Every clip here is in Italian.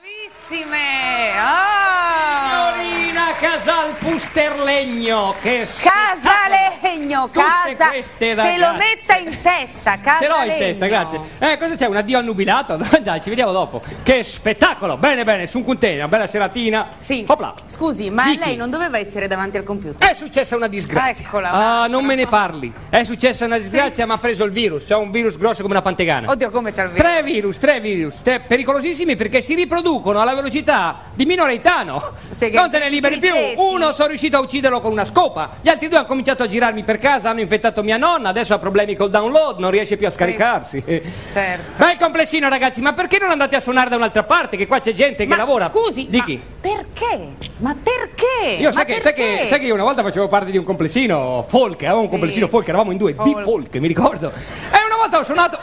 Bravissime! Oh! Signorina Casalpusterlegno, che Casalegno, casa queste che lo metta in testa, Casalegno. Ce l'ho in testa, grazie. Cosa c'è? Un addio annubilato? Dai, ci vediamo dopo. Che spettacolo! Bene, bene, su un container, una bella seratina. Sì, Opla. scusi, ma Dichi. lei non doveva essere davanti al computer? È successa una disgrazia. Eccola. Ah, non me ne parli. È successa una disgrazia, mi ha preso il virus. C'è un virus grosso come una pantegana. Oddio, come c'è il virus? Tre virus, pericolosissimi perché si riproducono alla velocità di Minoreitano. Sì, che Non te ne liberi più. tricetti. Uno sono riuscito a ucciderlo con una scopa. Gli altri due hanno cominciato a girarmi per casa, hanno infettato mia nonna, adesso ha problemi col download, non riesce più a scaricarsi. Certo. Bel complessino, ragazzi, ma perché non andate a suonare da un'altra parte? Che qua c'è gente che lavora. Scusi, Dichi. ma perché? Ma perché? Io Ma sai perché? che io una volta facevo parte di un complessino folk, avevamo un Sì. complessino folk, eravamo in due, Folk. B-folk, mi ricordo. E una volta ho suonato.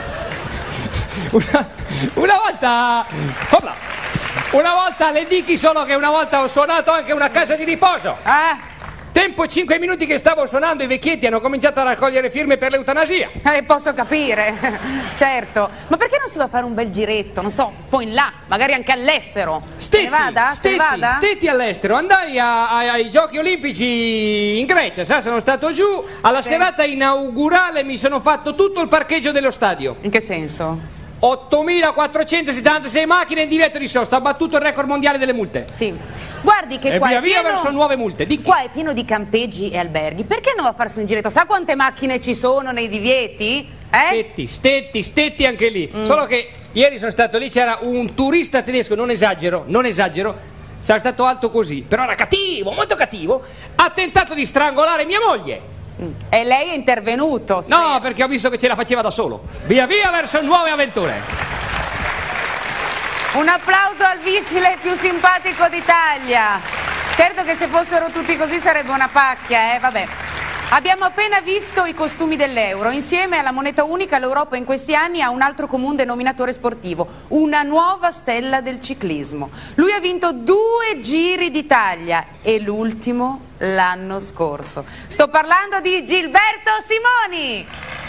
Una volta. Opla. Una volta le dichi solo che una volta ho suonato anche una casa di riposo. Tempo 5 minuti che stavo suonando, i vecchietti hanno cominciato a raccogliere firme per l'eutanasia. Posso capire, certo. Ma perché non si va a fare un bel giretto, non so, poi in là, magari anche all'estero? Se ne vada? Se ne vada? Stetti all'estero, andai ai Giochi Olimpici in Grecia, sa, sono stato giù, alla serata inaugurale mi sono fatto tutto il parcheggio dello stadio. In che senso? 8.476 macchine in divieto di sosta, ha battuto il record mondiale delle multe. Sì. Guardi che E qua via è via pieno... verso nuove multe. Dichi. Qua è pieno di campeggi e alberghi. Perché non va a farsi un giretto? Sa quante macchine ci sono nei divieti? Stetti anche lì. Solo che ieri sono stato lì, c'era un turista tedesco, non esagero, sarà stato alto così, però era cattivo, molto cattivo, ha tentato di strangolare mia moglie. E lei è intervenuto? No, perché ho visto che ce la faceva da solo. Via via verso nuove avventure. Un applauso al vigile più simpatico d'Italia. Certo che se fossero tutti così sarebbe una pacchia, vabbè. Abbiamo appena visto i costumi dell'euro. Insieme alla moneta unica l'Europa in questi anni ha un altro comune denominatore sportivo, una nuova stella del ciclismo. Lui ha vinto 2 giri d'Italia e l'ultimo l'anno scorso. Sto parlando di Gilberto Simoni.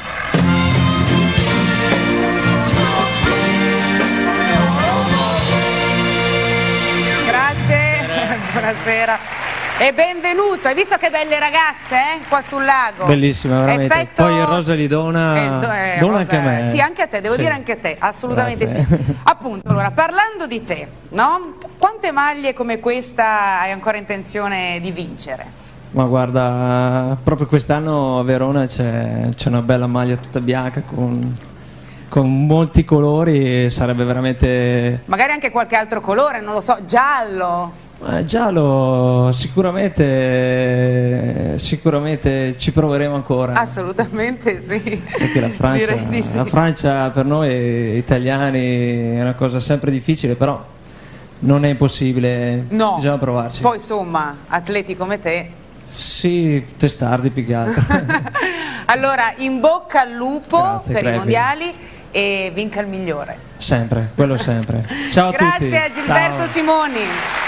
Grazie, buonasera. E benvenuto, hai visto che belle ragazze qua sul lago? Bellissima, veramente. Effetto... Poi Rosa li dona anche a me. Sì, anche a te, devo dire anche a te, assolutamente Grazie. sì. Appunto, allora, parlando di te, no? Quante maglie come questa hai ancora intenzione di vincere? Ma guarda, proprio quest'anno a Verona c'è una bella maglia tutta bianca con molti colori e sarebbe veramente... Magari anche qualche altro colore, non lo so, giallo? Giallo, sicuramente ci proveremo ancora. Assolutamente sì. Perché Direi di sì. la Francia per noi italiani è una cosa sempre difficile, però non è impossibile, No. bisogna provarci. Poi insomma, atleti come te. Sì, testardi più che altro. Allora, in bocca al lupo Grazie, per crepi. i mondiali e vinca il migliore. Sempre, quello sempre. Ciao a tutti. Grazie a Gilberto Ciao. Simoni.